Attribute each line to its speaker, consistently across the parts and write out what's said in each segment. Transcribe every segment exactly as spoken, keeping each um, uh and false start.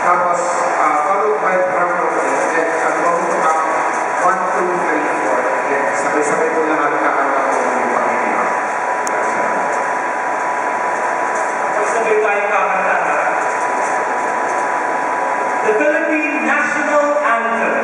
Speaker 1: Tapos, uh, followed by drum roll. Then, ang going to count one, two, three, four. Then, sabay-sabay po lahat kakanta po yung pamilya.
Speaker 2: Sabay tayo kakanta ha. The Philippine National Anthem.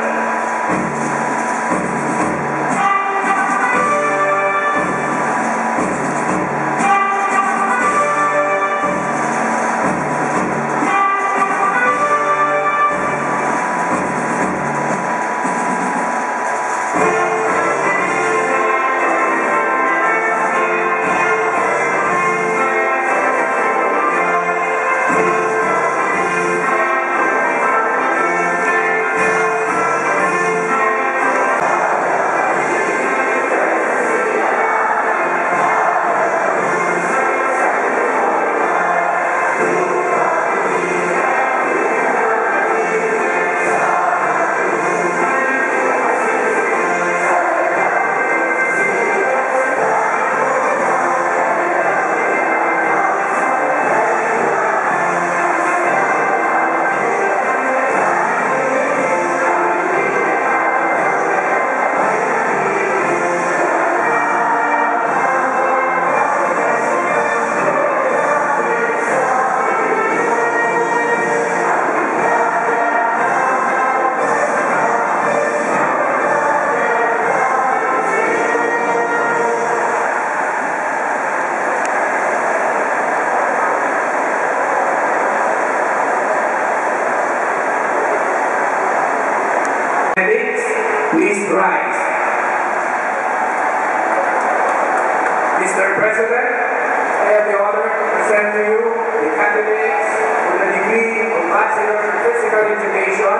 Speaker 1: Please rise. Mister President, I have the honor to present to you the candidates for the degree of Bachelor of Physical Education.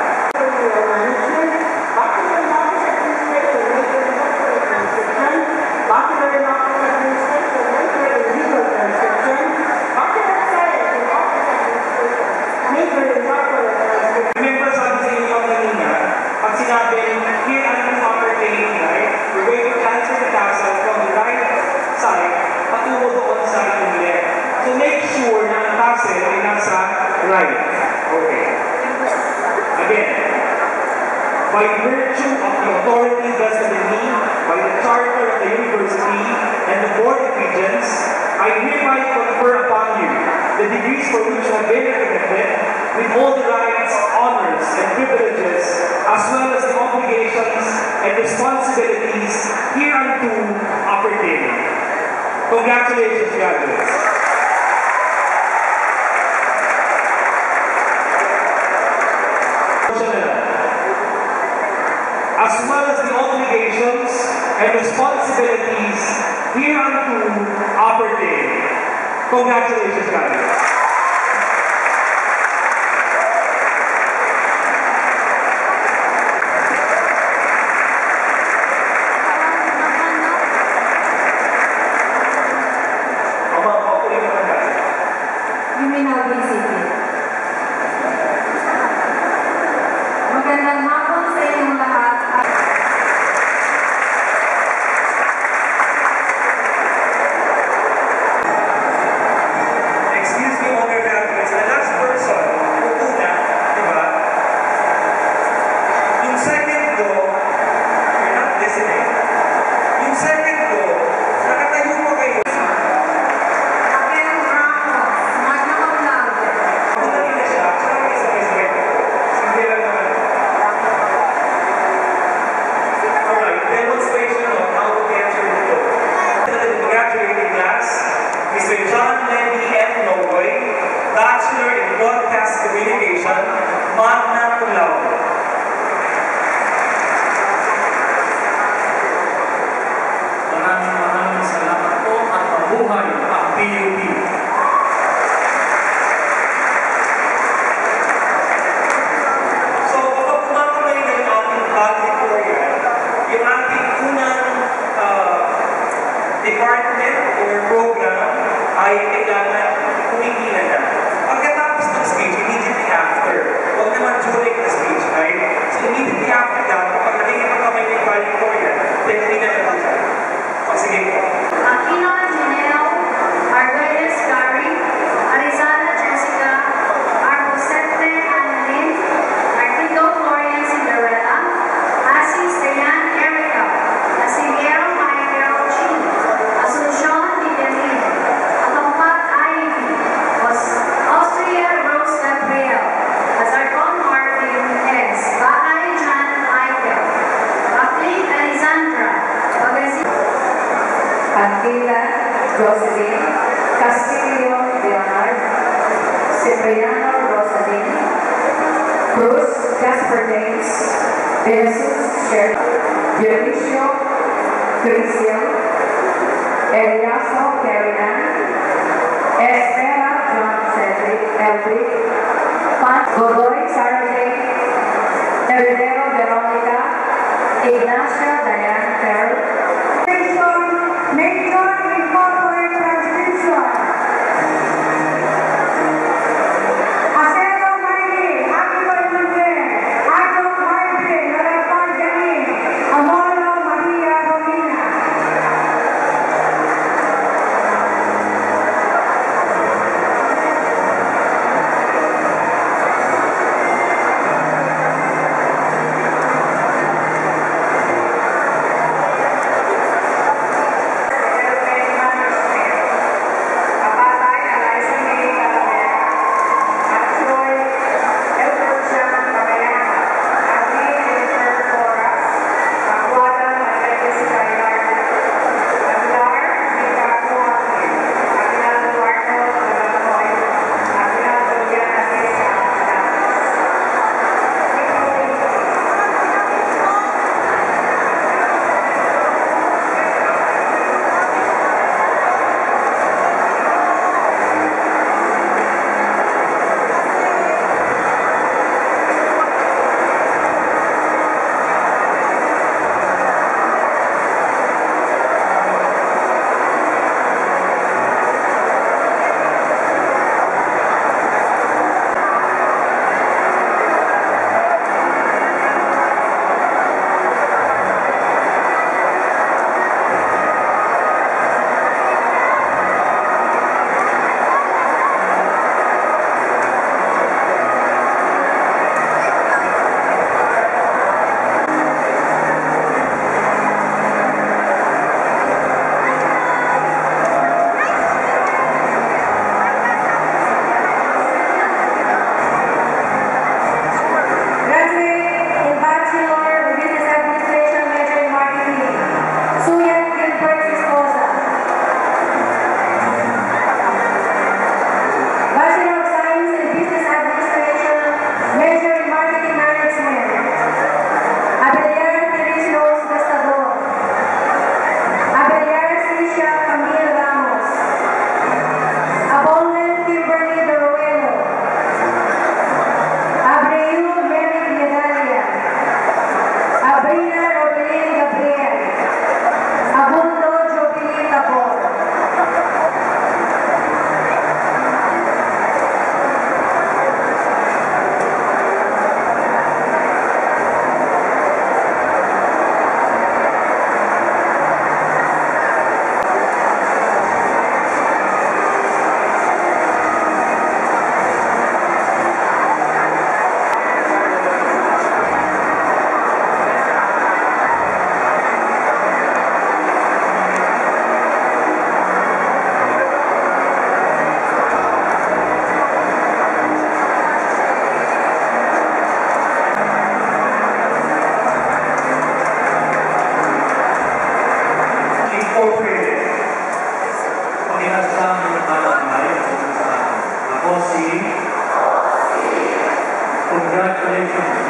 Speaker 1: Right. Okay. Again, by virtue of the authority vested in me by the Charter of the University and the Board of Regents, I hereby confer upon you the degrees for which you have been recommended, with all the rights, honors, and privileges, as well as the obligations and responsibilities hereunto appertaining. Congratulations, graduates. As well as the obligations and responsibilities hereunto appertaining. Congratulations, guys.
Speaker 3: You may now be seated. Magandang hapon sa inyong lahat.
Speaker 2: Excuse me, all your graduates. The last person, upo na, di ba? Yung second ko, you're not listening. Yung second ko, nakatayo mo kayo.
Speaker 3: Magna cum laude. Cipriano Rosalin, Cruz Jasper James, Jesus Sher, Dionisio Crisiel, Eliaso Kerian, Estela John Cedric Elbrick, Pat Godoy Sarah Jane, Heredero Veronica, Ignacio Diane Carroll, Major Incorporated Transmission. Acero Marini, Happy Birthday, Adolf Martin, Lorepan Janin, Amolo Maria Romina.
Speaker 1: Congratulations.